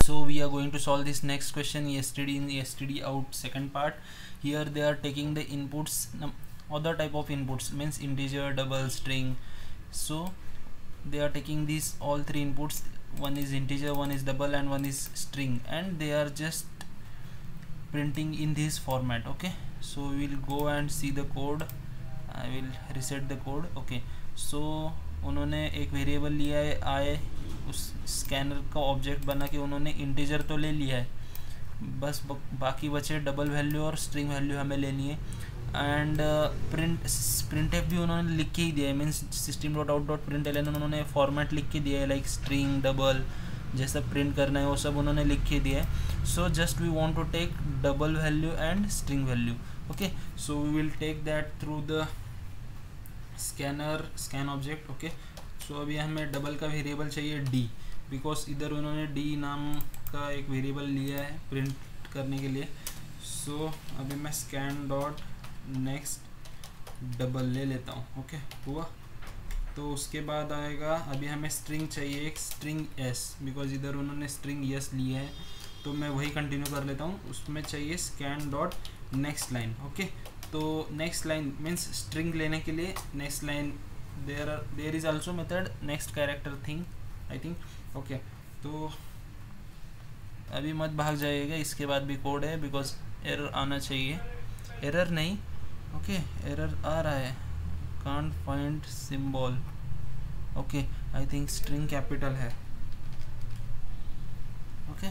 So we are going to solve this next question yesterday in the std out second part. Here they are taking the inputs, other type of inputs, means integer, double, string. So they are taking these all three inputs, one is integer, one is double, and one is string, and they are just printing in this format. Okay, so we will go and see the code. I will reset the code. Okay, so उन्होंने एक variable लिया है आए, उस scanner का object बना के उन्होंने इंटीजर तो ले लिया है, बस बाकी बचे डबल वैल्यू और स्ट्रिंग वैल्यू हमें लेनी है। एंड प्रिंट एफ भी उन्होंने लिख के ही दिया है, मीन्स system.out.println उन्होंने फॉर्मेट लिख के दिया है, लाइक स्ट्रिंग, डबल, जैसा प्रिंट करना है वो सब उन्होंने लिख के दिया है। So just we want to take double value and string value. Okay, so we will take that through the scan object. Okay, so अभी हमें डबल का वेरिएबल चाहिए डी, बिकॉज इधर उन्होंने डी नाम का एक वेरिएबल लिया है प्रिंट करने के लिए। सो अभी मैं स्कैन डॉट नेक्स्ट डबल ले लेता हूँ। ओके, हुआ। तो उसके बाद आएगा, अभी हमें स्ट्रिंग चाहिए, एक स्ट्रिंग एस, बिकॉज इधर उन्होंने स्ट्रिंग एस लिया है, तो मैं वही कंटिन्यू कर लेता हूँ। उसमें चाहिए scan dot next line. Okay, तो नेक्स्ट लाइन मीन्स स्ट्रिंग लेने के लिए next line, there is also method next character thing, I think. Okay, तो अभी मत भाग जाइएगा, इसके बाद भी कोड है, बिकॉज एरर आना चाहिए। एरर नहीं, ओके, एरर आ रहा है, can't find symbol. Okay, I think string capital है। Okay,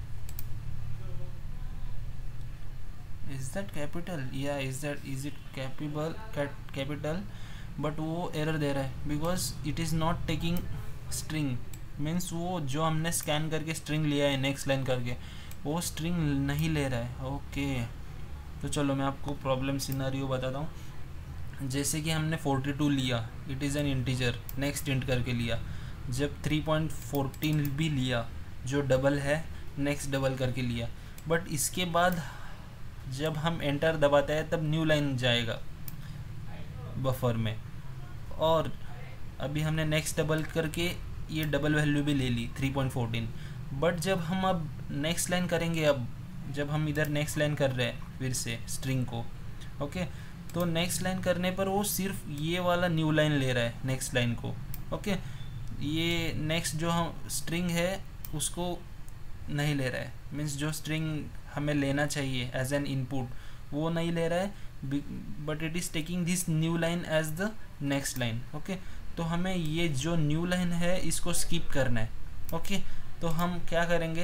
is that capital? Yeah, is it capital? But वो एरर दे रहा है because it is not taking string, means वो जो हमने स्कैन करके स्ट्रिंग लिया है नेक्स्ट लाइन करके, वो स्ट्रिंग नहीं ले रहा है। ओके, तो चलो मैं आपको प्रॉब्लम सिनेरियो बताता हूँ। जैसे कि हमने 42 लिया, it is an integer, next int करके लिया। जब 3.14 भी लिया जो डबल है, नेक्स्ट डबल करके लिया, बट इसके बाद जब हम एंटर दबाते हैं तब न्यू लाइन जाएगा बफर में, और अभी हमने नेक्स्ट डबल करके ये डबल वैल्यू भी ले ली 3.14, बट जब हम अब नेक्स्ट लाइन करेंगे, अब जब हम इधर नेक्स्ट लाइन कर रहे हैं फिर से स्ट्रिंग को, ओके, तो नेक्स्ट लाइन करने पर वो सिर्फ ये वाला न्यू लाइन ले रहा है नेक्स्ट लाइन को। ओके, ये नेक्स्ट जो हम स्ट्रिंग है उसको नहीं ले रहा है, मीन्स जो स्ट्रिंग हमें लेना चाहिए एज एन इनपुट वो नहीं ले रहा है, but it is taking this new line as the next line. Okay, तो हमें ये जो न्यू लाइन है इसको स्किप करना है। ओके, तो हम क्या करेंगे,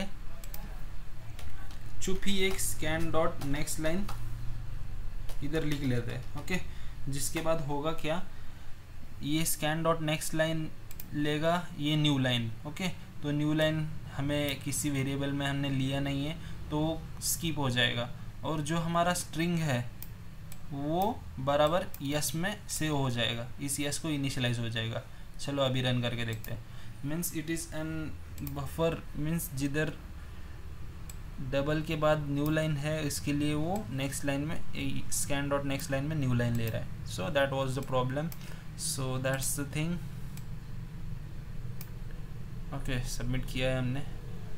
चुप ही एक स्कैन डॉट नेक्स्ट लाइन इधर लिख लेते हैं। ओके, जिसके बाद होगा क्या, ये स्कैन डॉट नेक्स्ट लाइन लेगा ये न्यू लाइन। ओके, तो न्यू लाइन हमें किसी वेरिएबल में हमने लिया नहीं है तो स्किप हो जाएगा, और जो हमारा स्ट्रिंग है वो बराबर यस में सेव हो जाएगा, इस यस को इनिशियलाइज हो जाएगा। चलो अभी रन करके देखते हैं। Means it is an buffer, means जिधर डबल के बाद न्यू लाइन है इसके लिए वो नेक्स्ट लाइन में स्कैन डॉट नेक्स्ट लाइन में न्यू लाइन ले रहा है। So that was the problem, so that's the thing. Okay, submit किया है हमने।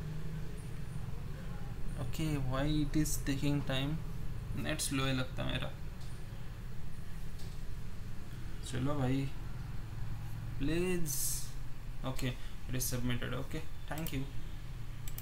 Okay, why it is taking time, net slow है लगता मेरा। चलो भाई please. Okay, it is submitted. Okay, thank you.